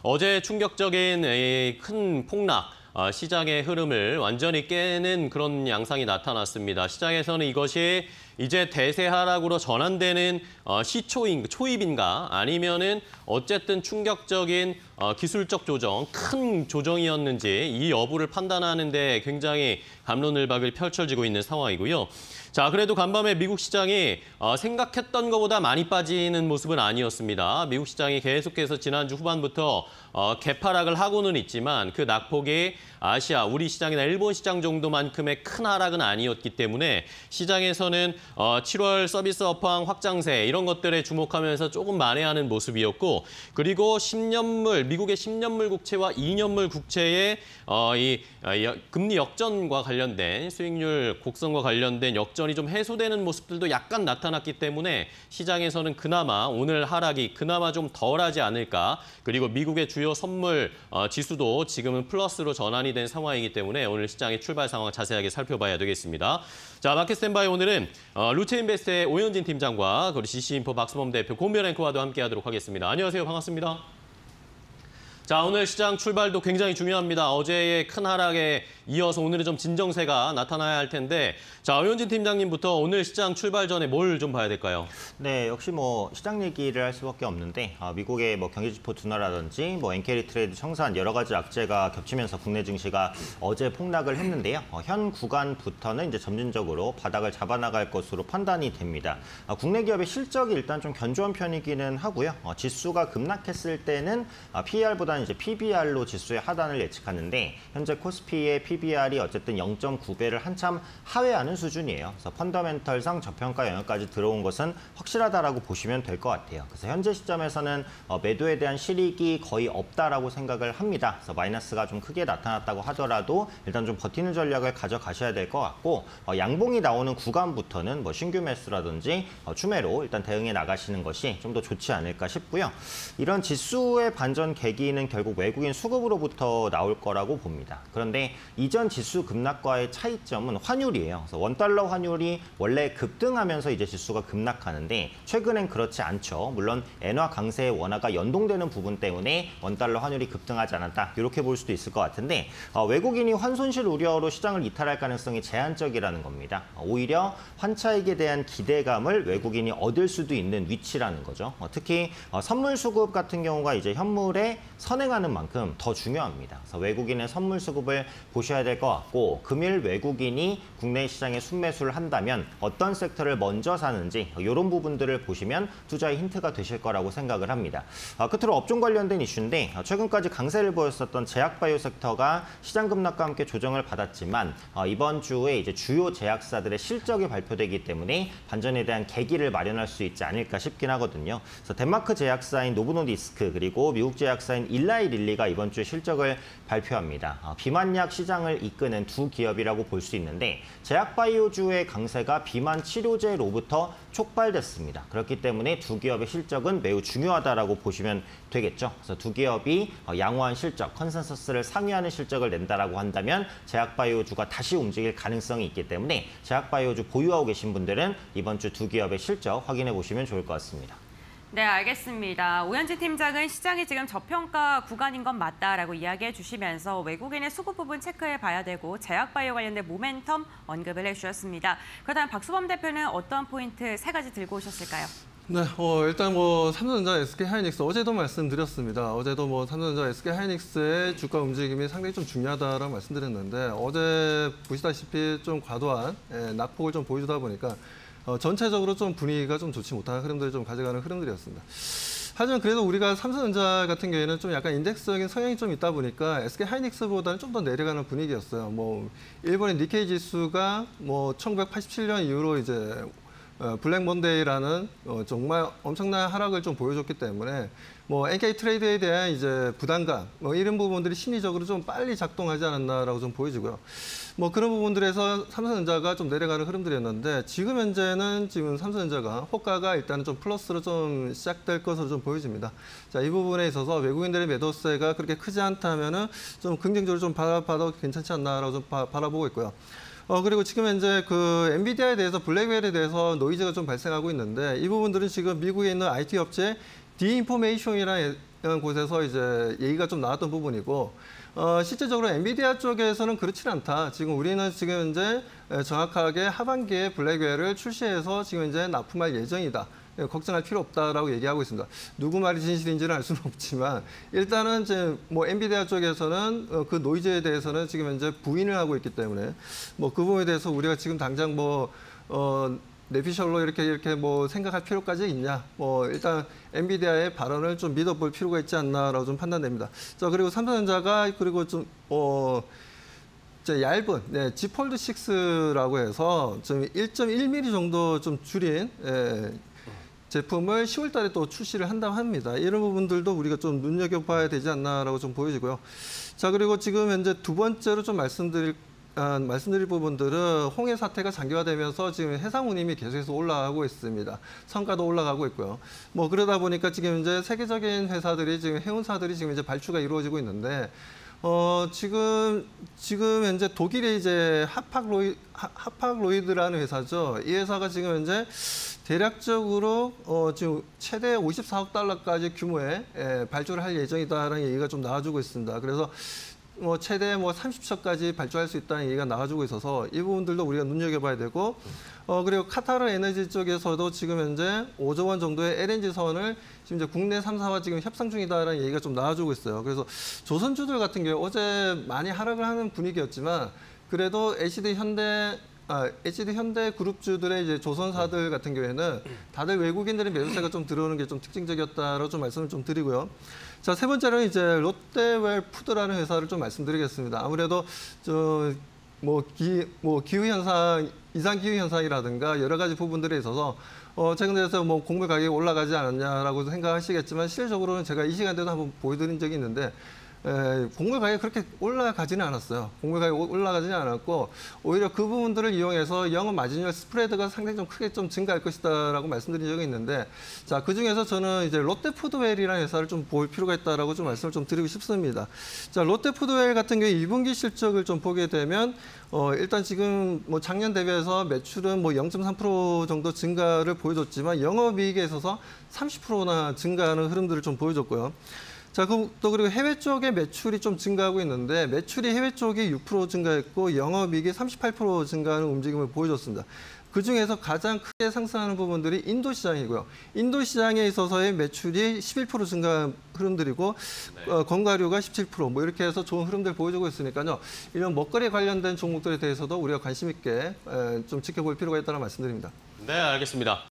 어제 충격적인 큰 폭락, 시장의 흐름을 완전히 깨는 그런 양상이 나타났습니다. 시장에서는 이것이 이제 대세 하락으로 전환되는 초입인가 아니면은 어쨌든 충격적인 기술적 조정, 큰 조정이었는지 이 여부를 판단하는 데 굉장히 갑론을박을 펼쳐지고 있는 상황이고요. 자, 그래도 간밤에 미국 시장이 생각했던 것보다 많이 빠지는 모습은 아니었습니다. 미국 시장이 계속해서 지난주 후반부터 개파락을 하고는 있지만 그 낙폭이 아시아, 우리 시장이나 일본 시장 정도만큼의 큰 하락은 아니었기 때문에 시장에서는 7월 서비스 업황 확장세 이런 것들에 주목하면서 조금 만회하는 모습이었고, 그리고 10년물, 미국의 10년물 국채와 2년물 국채의 금리 역전과 관련된 수익률 곡선과 관련된 역전이 좀 해소되는 모습들도 약간 나타났기 때문에 시장에서는 그나마 오늘 하락이 그나마 좀 덜하지 않을까. 그리고 미국의 주요 선물 지수도 지금은 플러스로 전환이 된 상황이기 때문에 오늘 시장의 출발 상황 자세하게 살펴봐야 되겠습니다. 자, 마켓 스탠바이 오늘은 루체인베스트의 오현진 팀장과 그리고 GC인포 박수범 대표, 고미연 앵커와도 함께하도록 하겠습니다. 안녕하세요. 반갑습니다. 자, 오늘 시장 출발도 굉장히 중요합니다. 어제의 큰 하락에 이어서 오늘은 좀 진정세가 나타나야 할 텐데, 자, 오현진 팀장님부터 오늘 시장 출발 전에 뭘 좀 봐야 될까요? 네, 역시 시장 얘기를 할 수밖에 없는데 미국의 경기지표 둔화라든지 엔캐리 트레이드 청산 여러 가지 악재가 겹치면서 국내 증시가 어제 폭락을 했는데요. 현 구간부터는 이제 점진적으로 바닥을 잡아나갈 것으로 판단이 됩니다. 국내 기업의 실적이 일단 좀 견조한 편이기는 하고요. 지수가 급락했을 때는 PER보다는 이제 PBR로 지수의 하단을 예측하는데 현재 코스피의 PBR이 어쨌든 0.9배를 한참 하회하는 수준이에요. 그래서 펀더멘털상 저평가 영역까지 들어온 것은 확실하다라고 보시면 될 것 같아요. 그래서 현재 시점에서는 매도에 대한 실익이 거의 없다라고 생각을 합니다. 그래서 마이너스가 좀 크게 나타났다고 하더라도 일단 좀 버티는 전략을 가져가셔야 될 것 같고, 양봉이 나오는 구간부터는 신규 매수라든지 추매로 일단 대응해 나가시는 것이 좀 더 좋지 않을까 싶고요. 이런 지수의 반전 계기는 결국 외국인 수급으로부터 나올 거라고 봅니다. 그런데 이전 지수 급락과의 차이점은 환율이에요. 그래서 원달러 환율이 원래 급등하면서 이제 지수가 급락하는데 최근엔 그렇지 않죠. 물론 엔화 강세의 원화가 연동되는 부분 때문에 원달러 환율이 급등하지 않았다. 이렇게 볼 수도 있을 것 같은데 외국인이 환손실 우려로 시장을 이탈할 가능성이 제한적이라는 겁니다. 오히려 환차익에 대한 기대감을 외국인이 얻을 수도 있는 위치라는 거죠. 특히 선물 수급 같은 경우가 이제 현물에 선행하는 만큼 더 중요합니다. 그래서 외국인의 선물 수급을 보셔야 될 것 같고, 금일 외국인이 국내 시장에 순매수를 한다면 어떤 섹터를 먼저 사는지 이런 부분들을 보시면 투자의 힌트가 되실 거라고 생각을 합니다. 끝으로 업종 관련된 이슈인데 최근까지 강세를 보였었던 제약바이오 섹터가 시장 급락과 함께 조정을 받았지만 이번 주에 이제 주요 제약사들의 실적이 발표되기 때문에 반전에 대한 계기를 마련할 수 있지 않을까 싶긴 하거든요. 그래서 덴마크 제약사인 노브노디스크 그리고 미국 제약사인 일라이 릴리가 이번 주에 실적을 발표합니다. 비만약 시장을 이끄는 두 기업이라고 볼 수 있는데 제약바이오주의 강세가 비만 치료제로부터 촉발됐습니다. 그렇기 때문에 두 기업의 실적은 매우 중요하다라고 보시면 되겠죠. 그래서 두 기업이 양호한 실적, 컨센서스를 상회하는 실적을 낸다라고 한다면 제약바이오주가 다시 움직일 가능성이 있기 때문에 제약바이오주 보유하고 계신 분들은 이번 주 두 기업의 실적 확인해 보시면 좋을 것 같습니다. 네, 알겠습니다. 오현진 팀장은 시장이 지금 저평가 구간인 건 맞다라고 이야기해 주시면서 외국인의 수급 부분 체크해 봐야 되고 제약바이오 관련된 모멘텀 언급을 해주셨습니다. 그렇다면 박수범 대표는 어떤 포인트 세 가지 들고 오셨을까요? 네, 일단 삼성전자, SK하이닉스 어제도 말씀드렸습니다. 어제도 삼성전자, SK하이닉스의 주가 움직임이 상당히 좀 중요하다라고 말씀드렸는데 어제 보시다시피 좀 과도한 낙폭을 좀 보여주다 보니까 전체적으로 좀 분위기가 좀 좋지 못한 흐름들을 좀 가져가는 흐름들이었습니다. 하지만 그래도 우리가 삼성전자 같은 경우에는 좀 약간 인덱스적인 성향이 좀 있다 보니까 SK하이닉스보다는 좀 더 내려가는 분위기였어요. 일본의 니케이 지수가 1987년 이후로 이제 블랙 먼데이라는 정말 엄청난 하락을 좀 보여줬기 때문에 NK 트레이드에 대한 이제 부담감 이런 부분들이 심리적으로 좀 빨리 작동하지 않았나라고 좀 보여지고요. 그런 부분들에서 삼성전자가 좀 내려가는 흐름들이었는데 지금 현재는 삼성전자가 호가가 일단은 좀 플러스로 좀 시작될 것으로 좀 보여집니다. 자, 이 부분에 있어서 외국인들의 매도세가 그렇게 크지 않다면은 좀 긍정적으로 좀 바라봐도 괜찮지 않나라고 좀 바라보고 있고요. 그리고 지금 현재 그 엔비디아에 대해서 블랙웰에 대해서 노이즈가 좀 발생하고 있는데 이 부분들은 지금 미국에 있는 IT 업체 디인포메이션이라는 곳에서 이제 얘기가 좀 나왔던 부분이고, 실제적으로 엔비디아 쪽에서는 그렇지는 않다. 지금 우리는 지금 현재 정확하게 하반기에 블랙웨어를 출시해서 지금 이제 납품할 예정이다. 걱정할 필요 없다라고 얘기하고 있습니다. 누구 말이 진실인지는 알 수는 없지만 일단은 이제 뭐 엔비디아 쪽에서는 그 노이즈에 대해서는 지금 현재 부인을 하고 있기 때문에 뭐 그 부분에 대해서 우리가 지금 당장 내피셜로 이렇게 뭐 생각할 필요까지 있냐? 뭐 일단 엔비디아의 발언을 좀 믿어볼 필요가 있지 않나라고 좀 판단됩니다. 자, 그리고 삼성전자가 그리고 좀 얇은 G 폴드 6라고 해서 좀 1.1mm 정도 좀 줄인 제품을 10월 달에 또 출시를 한다고 합니다. 이런 부분들도 우리가 좀 눈여겨봐야 되지 않나라고 좀 보여지고요. 자, 그리고 지금 현재 두 번째로 좀 말씀드릴 부분들은 홍해 사태가 장기화되면서 지금 해상 운임이 계속해서 올라가고 있습니다. 성과도 올라가고 있고요. 뭐 그러다 보니까 지금 이제 세계적인 회사들이 지금 해운사들이 지금 이제 발주가 이루어지고 있는데 지금 현재 독일의 이제 하팍로이드라는 회사죠. 이 회사가 지금 현재 대략적으로 지금 최대 54억 달러까지 규모의 발주를 할 예정이다라는 얘기가 좀 나와주고 있습니다. 그래서 최대 30척까지 발주할 수 있다는 얘기가 나와주고 있어서 이 부분들도 우리가 눈여겨봐야 되고 그리고 카타르 에너지 쪽에서도 지금 현재 5조 원 정도의 LNG 선을 지금 이제 국내 3사와 지금 협상 중이다라는 얘기가 좀 나와주고 있어요. 그래서 조선주들 같은 경우 어제 많이 하락을 하는 분위기였지만 그래도 HD 현대 그룹주들의 이제 조선사들 같은 경우에는 다들 외국인들의 매수세가 좀 들어오는 게 좀 특징적이었다라고 좀 말씀을 좀 드리고요. 자, 세 번째로는 이제 롯데웰푸드라는 회사를 좀 말씀드리겠습니다. 아무래도 기후 현상, 이상 기후 현상이라든가 여러 가지 부분들에 있어서 최근 들어서 뭐 곡물 가격이 올라가지 않았냐라고 생각하시겠지만 실질적으로는 제가 이 시간대도 한번 보여드린 적이 있는데 곡물 가격이 그렇게 올라가지는 않았어요. 곡물 가격이 올라가지는 않았고 오히려 그 부분들을 이용해서 영업 마지니얼 스프레드가 상당히 좀 크게 좀 증가할 것이다라고 말씀드린 적이 있는데 자, 그 중에서 저는 이제 롯데푸드웰이라는 회사를 좀 볼 필요가 있다라고 좀 말씀을 좀 드리고 싶습니다. 자, 롯데푸드웰 같은 경우 2분기 실적을 좀 보게 되면 일단 지금 뭐 작년 대비해서 매출은 뭐 0.3% 정도 증가를 보여줬지만 영업이익에 있어서 30%나 증가하는 흐름들을 좀 보여줬고요. 자, 또 그리고 해외 쪽에 매출이 좀 증가하고 있는데 매출이 해외 쪽이 6% 증가했고 영업이익이 38% 증가하는 움직임을 보여줬습니다. 그중에서 가장 크게 상승하는 부분들이 인도 시장이고요. 인도 시장에 있어서의 매출이 11% 증가한 흐름들이고 건가류가 17% 뭐 이렇게 해서 좋은 흐름들 보여주고 있으니까요. 이런 먹거리 관련된 종목들에 대해서도 우리가 관심 있게 좀 지켜볼 필요가 있다는 말씀드립니다. 네, 알겠습니다.